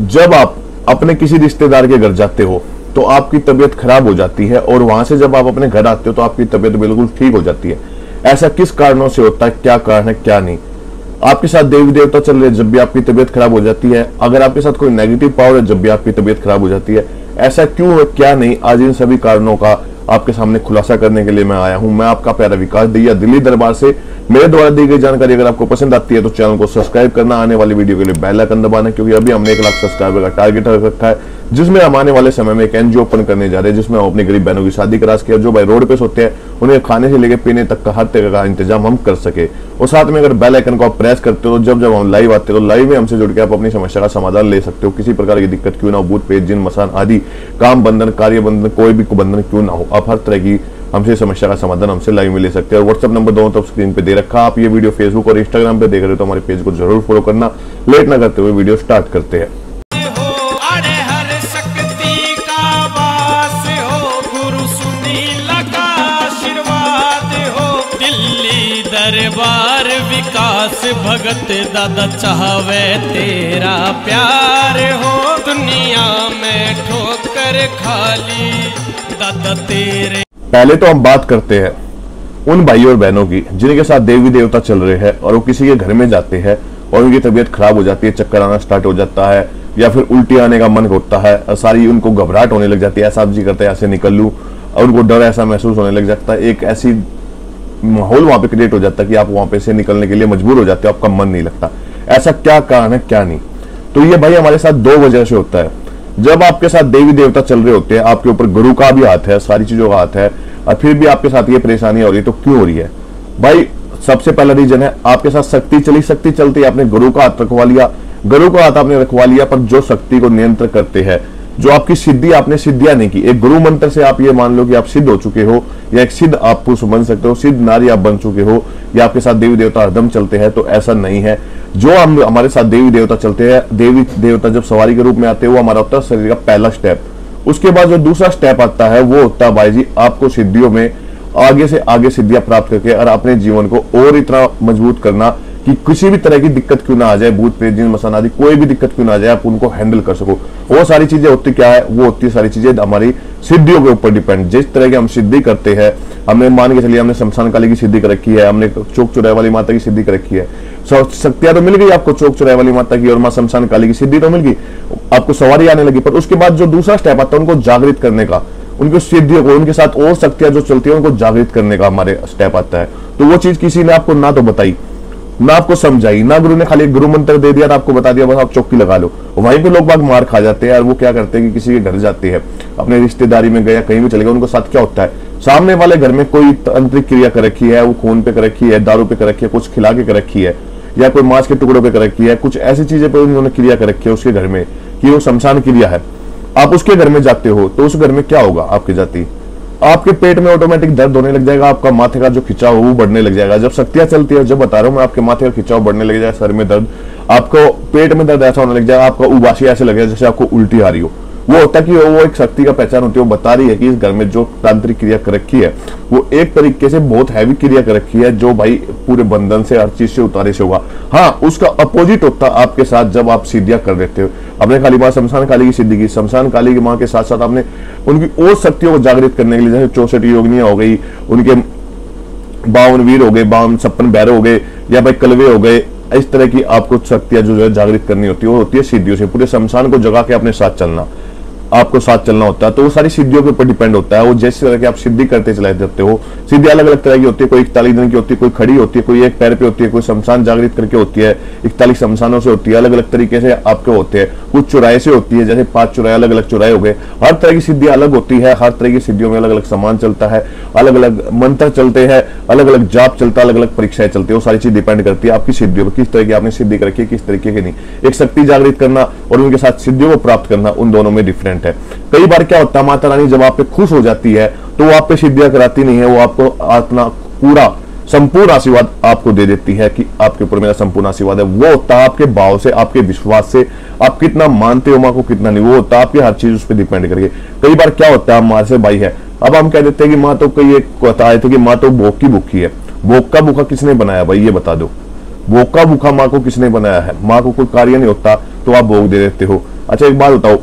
जब आप अपने किसी रिश्तेदार के घर जाते हो तो आपकी तबीयत खराब हो जाती है, और वहां से जब आप अपने घर आते हो तो आपकी तबीयत बिल्कुल ठीक हो जाती है। ऐसा किस कारणों से होता है, क्या कारण है क्या नहीं। आपके साथ देवी देवता चल रहे हैं जब भी आपकी तबीयत खराब हो जाती है, अगर आपके साथ कोई नेगेटिव पावर है जब भी आपकी तबीयत खराब हो जाती है, ऐसा क्यों है क्या नहीं, आज इन सभी कारणों का आपके सामने खुलासा करने के लिए मैं आया हूं। मैं आपका प्यारा विकास दैया, दिल्ली दरबार से। मेरे द्वारा दी गई जानकारी अगर आपको पसंद आती है तो चैनल को सब्सक्राइब करना, आने वाली वीडियो के लिए बेल आइकन दबाना, क्योंकि अभी हमने 1 लाख सब्सक्राइबर का टारगेट रख रखा है, जिसमें हम आने वाले समय में एक एनजीओ ओपन करने जा रहे हैं, जिसमें हम अपनी गरीब बहनों की शादी करा सके, जो भाई रोड पे सोते हैं उन्हें खाने से लेकर पीने तक का हर तरह का इंतजाम हम कर सके। और साथ में अगर बेल आइकन को आप प्रेस करते हो, जब हम लाइव आते हो तो लाइव में हमसे जुड़ के आप अपनी समस्या का समाधान ले सकते हो। किसी प्रकार की दिक्कत क्यों ना हो, भूत प्रेत जिन मसान आदि काम बंधन, कार्य बंधन, कोई भी बंधन क्यों ना हो, आप हर तरह की हमसे समस्या का समाधान हमसे लाइव में ले सकते हैं। और व्हाट्सएप नंबर दोनों तरफ स्क्रीन पे दे रखा। आप ये वीडियो फेसबुक और इंस्टाग्राम पे देख रहे हो तो हमारे पेज को जरूर फॉलो करना। लेट ना करते हुए वीडियो स्टार्ट करते हैं। दरबार विकास भगत दादा चाहवे तेरा प्यार हो, दुनिया में ठोकर खाली दादा तेरे। पहले तो हम बात करते हैं उन भाइयों और बहनों की जिनके साथ देवी देवता चल रहे हैं और वो किसी के घर में जाते हैं और उनकी तबीयत खराब हो जाती है, चक्कर आना स्टार्ट हो जाता है या फिर उल्टी आने का मन होता है, सारी उनको घबराहट होने लग जाती है, ऐसा जी करता है ऐसे निकल लूं, और उनको डर ऐसा महसूस होने लग जाता है। एक ऐसी माहौल वहां पे क्रिएट हो जाता है कि आप वहां पे से निकलने के लिए मजबूर हो जाते हो, आपका मन नहीं लगता। ऐसा क्या कारण है क्या नहीं, तो ये भाई हमारे साथ 2 वजह से होता है। जब आपके साथ देवी देवता चल रहे होते हैं, आपके ऊपर गुरु का भी हाथ है, सारी चीजों का हाथ है, और फिर भी आपके साथ ये परेशानी हो रही है, तो क्यों हो रही है भाई? सबसे पहला रीजन है आपके साथ शक्ति चलती है, आपने गुरु का हाथ रखवा लिया, गुरु का हाथ आपने रखवा लिया, पर जो शक्ति को नियंत्रण करते हैं, जो आपकी सिद्धि आपने सिद्धियां नहीं की, एक गुरु मंत्र से आप ये मान लो कि आप सिद्ध हो चुके हो, या एक सिद्ध आप पुरुष बन सकते हो, सिद्ध नारी आप बन चुके हो, या आपके साथ देवी देवता हरदम चलते हैं, तो ऐसा नहीं है। जो हम हमारे साथ देवी देवता चलते हैं, देवी देवता जब सवारी के रूप में आते हैं, वो हमारा होता है शरीर का पहला स्टेप। उसके बाद जो दूसरा स्टेप आता है वो होता है भाई जी आपको सिद्धियों में आगे से आगे सिद्धियां प्राप्त करके और अपने जीवन को और इतना मजबूत करना कि किसी भी तरह की दिक्कत क्यों ना आ जाए, भूत प्रेत जिन मसान आदि कोई भी दिक्कत क्यों ना आ जाए, आप उनको हैंडल कर सको। वो सारी चीजें होती क्या है, वो होती है सारी चीजें हमारी सिद्धियों के ऊपर डिपेंड। जिस तरह की हम सिद्धि करते हैं, हमने मान के चलिए हमने शमशान काली की सिद्धि कर रखी है, हमने चौक चौराहे वाली माता की सिद्धि कर रखी है, शक्तियां तो मिल गई आपको चौक चौराहे वाली माता की और मां शमशान काली की सिद्धि तो मिल गई, आपको सवारी आने लगी। पर उसके बाद जो दूसरा स्टेप आता है उनको जागृत करने का, उनकी सिद्धियों को, उनके साथ और शक्तियां जो चलती है उनको जागृत करने का हमारे स्टेप आता है। तो वो चीज किसी ने आपको ना तो बताई, ना आपको समझाई, ना गुरु ने खाली गुरु मंत्र दे दिया, आपको बता दिया बस आप चौकी लगा लो। वहीं पे लोग बाग मार खा जाते हैं। और वो क्या करते हैं कि किसी के घर जाते हैं, अपने रिश्तेदारी में गया कहीं भी चले गए, उनको साथ क्या होता है, सामने वाले घर में कोई तांत्रिक क्रिया कर रखी है, वो खून पे कर रखी है, दारू पे कर रखी है, कुछ खिला के कर रखी है, या कोई मांस के टुकड़ों पे कर रखी है, कुछ ऐसी चीजें पर उन्होंने क्रिया कर रखी है उसके घर में कि वो शमशान क्रिया है। आप उसके घर में जाते हो तो उस घर में क्या होगा, आपके जाती आपके पेट में ऑटोमेटिक दर्द होने लग जाएगा, आपका माथे का जो खिंचाव वो बढ़ने लग जाएगा। जब शक्तियां चलती है, जब बता रहा हूं मैं, आपके माथे का खिंचाव बढ़ने लग जाएगा, सर में दर्द, आपको पेट में दर्द ऐसा होने लग जाएगा, आपका उबासी ऐसे लगेगा जैसे आपको उल्टी आ रही हो। वो होता है कि वो एक शक्ति का पहचान होती है, वो बता रही है कि इस घर में जो तांत्रिक क्रिया कर रखी है वो एक तरीके से बहुत हैवी क्रिया कर रखी है, जो भाई पूरे बंधन से हर चीज से उतारे से होगा। हाँ, उसका अपोजिट होता है आपके साथ जब आप सिद्धियां कर देते हो। आपने खाली बात शमशान काली की सिद्धि की, शमशान काली की मां के साथ साथ आपने उनकी और शक्तियों को जागृत करने के लिए, जैसे 64 योगिनियां हो गई, उनके 52 वीर हो गए, 56 भैरव हो गए, या भाई कलवे हो गए, इस तरह की आपको शक्तियां जो है जागृत करनी होती है, वो होती है सिद्धियों से। पूरे शमशान को जगा के अपने साथ चलना, आपको साथ चलना होता है। तो वो सारी सिद्धियों के ऊपर डिपेंड होता है। वो जैसे तरह की आप सिद्धि करते चले जाते हो, सिद्धि अलग अलग तरह की होती है, कोई 41 दिन की होती है, कोई खड़ी होती है, कोई एक पैर पे होती है, कोई शमशान जागृत करके होती है, 41 शमशानों से होती है, अलग अलग तरीके से आपके होते हैं, कुछ चौराहे से होती है, जैसे 5 चौराहे अलग अलग चौराहे हो गए। हर तरह की सिद्धि अलग होती है, हर तरह की सिद्धियों में अलग अलग सामान चलता है, अलग अलग मंत्र चलते हैं, अलग अलग जाप चलता है, अलग अलग परीक्षाएं चलती है। वो सारी चीज डिपेंड करती है आपकी सिद्धियों पर, किस तरह की आपने सिद्धि कर रखी है, किस तरीके की नहीं। एक शक्ति जागृत करना और उनके साथ सिद्धियों को प्राप्त करना, उन दोनों में डिफरेंट है। कई बार क्या होता है, माता रानी जब आप पे खुश हो जाती है तो वो आप पे सिद्धियां कराती नहीं है, वो आपको अपना पूरा संपूर्ण आशीर्वाद आपको दे देती है कि आपके ऊपर मेरा संपूर्ण आशीर्वाद है। वो होता है आपके भाव से, आपके विश्वास से, आप कितना मानते हो मां को, कितना नहीं, वो होता है आपकी हर चीज उस पर डिपेंड करके। कई बार क्या होता है, हमारे से भाई है, अब हम कह देते हैं कि मां तो कई एक बताए थे कि मां तो भोग की भूखी है। भोग का भूखा किसने बनाया भाई, ये बता दो। भोग का भूखा माँ को किसने बनाया है? माँ को कोई कार्य नहीं होता तो आप भोग दे देते हो। अच्छा एक बात बताओ,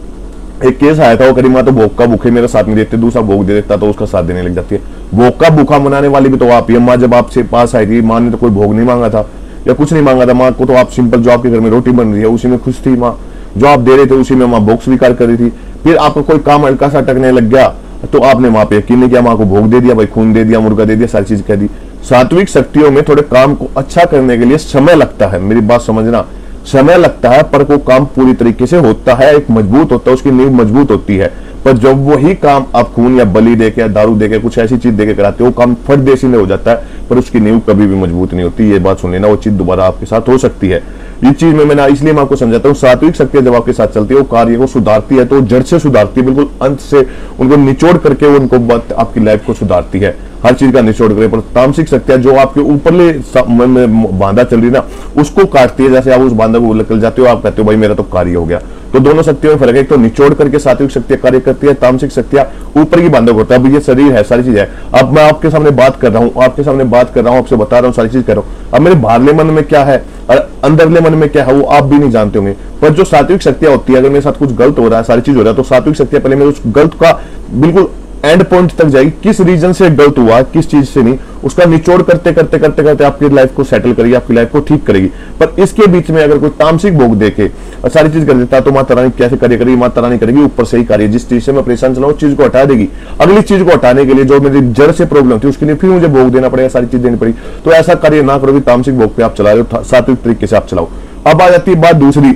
एक केस आया था, वो करी माँ तो भोग का भूखे मेरा साथ नहीं देते, दूसरा भोग दे देता तो उसका साथ देने लग जाती है। भोग का भूखा मनाने वाली भी तो आप ही। माँ जब आपसे पास आई थी, माँ ने तो कोई भोग नहीं मांगा था या कुछ नहीं मांगा था। माँ को तो आप सिंपल, जो आपके घर में रोटी बन रही है उसी में खुश थी माँ, जो आप दे रहे थे उसी में माँ भोग स्वीकार कर रही थी। फिर आपको कोई काम हल्का सा अटकने लग गया तो आपने माँ पे यकीन नहीं किया, माँ को भोग दे दिया, भाई खून दे दिया, मुर्गा दे दिया, सारी चीज कह दी। सात्विक शक्तियों में थोड़े काम को अच्छा करने के लिए समय लगता है, मेरी बात समझना, समय लगता है, पर वो काम पूरी तरीके से होता है, एक मजबूत होता है, उसकी नींव मजबूत होती है। पर जब वही काम आप खून या बलि देके या दारू देके कुछ ऐसी चीज देके कराते हो, काम फट देसी में हो जाता है, पर उसकी नींव कभी भी मजबूत नहीं होती। ये बात सुन लेना, वो चीज दोबारा आपके साथ हो सकती है। ये चीज में मैंने इसलिए मैं आपको समझाता हूँ, सात्विक शक्तियां जब आपके साथ चलती है वो कार्य को सुधारती है, तो जड़ से सुधारती है, बिल्कुल अंत से उनको निचोड़ करके उनको आपकी लाइफ को सुधारती है, हर चीज का निचोड़ करे। पर तामसिक शक्तियां जो आपके ऊपरले बांधा चल रही ना, उसको काटती है। जैसे आप उस बांधा को निकल जाते हो, आप कहते हो भाई मेरा तो कार्य हो गया। तो दोनों शक्तियों में फर्क है, एक तो निचोड़ करके सात्विक शक्तियां कार्य करती है, तामसिक शक्तियां ऊपर की बांधा होता है। अब ये शरीर है, सारी चीज है। अब मैं आपके सामने बात कर रहा हूँ, आपके सामने बात कर रहा हूँ, आपसे बता रहा हूँ, सारी चीज कर रहा हूँ। अब मेरे बाहरले मन में क्या है और अंदरले मन में क्या है वो आप भी नहीं जानते होंगे। पर जो सात्विक शक्तियां होती है, अगर मेरे साथ कुछ गलत हो रहा है, सारी चीज हो रहा है, तो सात्विक शक्तियां पहले मेरे उस गलत का बिल्कुल एंड पॉइंट तक जाएगी, किस रीजन से गलत हुआ, किस चीज से नहीं, उसका निचोड़ करते करते करते करते आपकी लाइफ को सेटल करेगी, आपकी लाइफ को ठीक करेगी। पर इसके बीच में अगर कोई तामसिक भोग देके और सारी चीज कर देता है तो माता रानी कैसे कार्य करेगी? माता रानी करेगी ऊपर से ही कार्य, जिस चीज से मैं परेशान चला उस चीज को हटा देगी। अगली चीज को हटाने के लिए जो मेरी जड़ से प्रॉब्लम थी उसके लिए फिर मुझे भोग देना पड़ेगा, सारी चीज देनी पड़ेगी। तो ऐसा कार्य ना करो कि तामसिक भोग पे आप चला रहे हो, सात्विक तरीके से आप चलाओ। अब आ जाती है बात दूसरी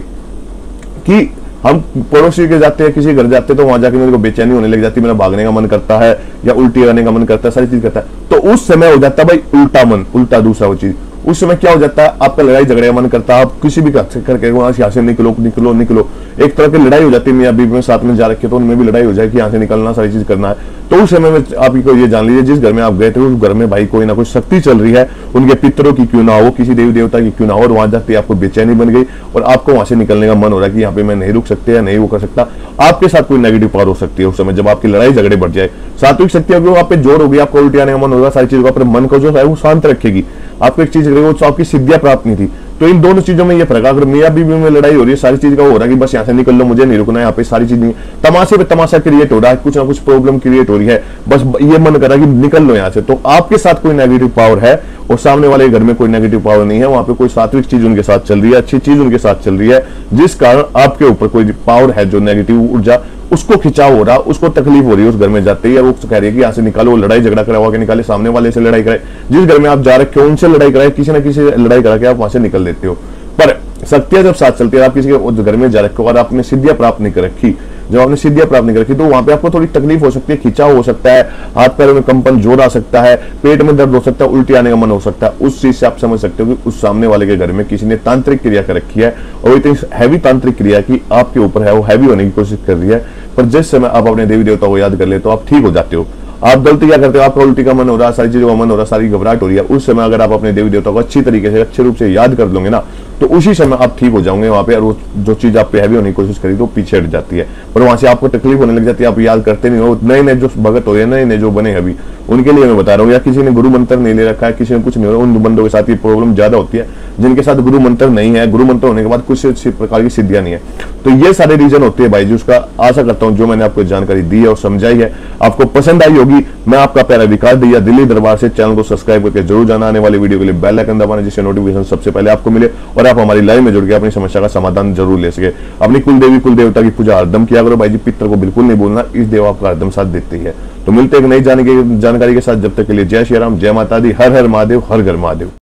कि हम पड़ोसी के जाते हैं, किसी घर जाते हैं तो वहां जाके मेरे को बेचैनी होने लग जाती है, मेरा भागने का मन करता है या उल्टी आने का मन करता है, सारी चीज करता है। तो उस समय हो जाता है भाई उल्टा मन, उल्टा दूसरा वो चीज। उस समय क्या हो जाता है, आपका लड़ाई झगड़े का मन करता है, आप किसी भी करके वहां से निकलो निकलो निकलो, एक तरह की लड़ाई हो जाती है। मियां बीवी में साथ में जा रखे तो उनमें भी लड़ाई हो जाए कि यहाँ से निकलना, सारी चीज करना है। तो उस समय में आप को ये जान लीजिए, जिस घर में आप गए थे उस घर में भाई कोई ना कोई शक्ति चल रही है, उनके पितरों की क्यों ना हो, किसी देवी देवता की क्यों ना हो, और वहां जाते आपको बेचैनी बन गई और आपको वहां से निकलने का मन हो रहा है कि यहाँ पे मैं नहीं रुक सकते या नहीं वो कर सकता। आपके साथ कोई नेगेटिव पावर हो सकती है उस समय जब आपकी लड़ाई झगड़े बढ़ जाए। सात्विक शक्ति अगर आप पे जोर होगी, आपको उल्टी आने का मन होगा, सारी चीजों का अपने मन को जो है वो शांत रखेगी, आपको एक चीज करेगी, वो आपकी सिद्धियां प्राप्त नहीं थी। तो इन दोनों चीजों में ये फर्क है। अगर मियां बीवी में लड़ाई हो रही है, सारी चीज का हो रहा है कि बस यहाँ से निकल लो, मुझे नहीं रुकना है, यहाँ पे सारी चीज नहीं, तमाशे पे तमाशा क्रिएट हो रहा है, कुछ ना कुछ प्रॉब्लम क्रिएट हो रही है, बस ये मन कर रहा है कि निकल लो यहाँ से, तो आपके साथ कोई नेगेटिव पावर है और सामने वाले घर में कोई नेगेटिव पावर नहीं है, वहां पे कोई सात्विक चीज उनके साथ चल रही है, अच्छी चीज उनके साथ चल रही है, जिस कारण आपके ऊपर कोई पावर है जो नेगेटिव ऊर्जा, उसको खिंचाव हो रहा, उसको तकलीफ हो रही है उस घर में जाते ही, और वो कह रही है कि यहाँ से निकालो, लड़ाई झगड़ा करा हुआ के निकाले, सामने वाले से लड़ाई कराए, जिस घर में आप जा रखे हो उनसे लड़ाई कराए, किसी ना किसी लड़ाई करा के आप वहां से निकल देते हो। पर शक्तियां जब साथ चलती है, आप किसी के घर में जा रखे हो और आपने सिद्धियां प्राप्त नहीं कर रखी, जब आपने सिद्धियां प्राप्त नहीं कर रखी तो वहां पे आपको थोड़ी तकलीफ हो सकती है, खिंचाव हो सकता है, हाथ पैरों में कंपन, जोर आ सकता है, पेट में दर्द हो सकता है, उल्टी आने का मन हो सकता है। उस चीज से आप समझ सकते हो कि उस सामने वाले के घर में किसी ने तांत्रिक क्रिया कर रखी है और वो इतनी हैवी तांत्रिक क्रिया की आपके ऊपर है, वो हैवी होने की कोशिश कर रही है। पर जिस समय आप अपने देवी देवता को याद कर ले तो आप ठीक हो जाते हो। आप गलती क्या करते हो, आपका उल्टी का मन हो रहा है, सारी चीजों का मन हो रहा है, सारी घबराहट हो रही है, उस समय अगर आप अपने देवी देवता को अच्छी तरीके से अच्छे रूप से याद कर लोगे ना, तो उसी समय आप ठीक हो जाओगे वहां पे, और वो जो चीज आप पे हैवी होने की कोशिश करी तो पीछे हट जाती है, पर वहां से आपको तकलीफ होने लग जाती है, आप याद करते नहीं हो। नए नए जो भगत हो रहे हैं, नए नए जो बने अभी, उनके लिए मैं बता रहा हूँ, या किसी ने गुरु मंत्र नहीं ले रखा है, किसी ने कुछ नहीं हो रहा, उन बंदों के साथ ये प्रॉब्लम ज्यादा होती है जिनके साथ गुरु मंत्र नहीं है, गुरु मंत्र होने के बाद कुछ प्रकार की सिद्धियां नहीं है। तो ये सारे रीजन होते हैं भाई जी, उसका आशा करता हूं जो मैंने आपको जानकारी दी है और समझाई है आपको पसंद आई होगी। मैं आपका प्यारा विकास दैया दिल्ली दरबार से, चैनल को सब्सक्राइब करके जरूर जाना, आने वाली वीडियो के लिए बेल आइकन दबाना जिससे नोटिफिकेशन सबसे पहले आपको मिले और आप हमारी लाइव में जुड़ के अपनी समस्या का समाधान जरूर ले सके। अपनी कुल देवी कुल देवता की पूजा हरदम किया करो भाई जी, पितर को बिल्कुल नहीं बोलना, इस देव आपका हरदम साथ देती है। तो मिलते एक नई जानकारी के साथ, जब तक के लिए जय श्री राम, जय माता दी, हर हर महादेव, हर घर महादेव।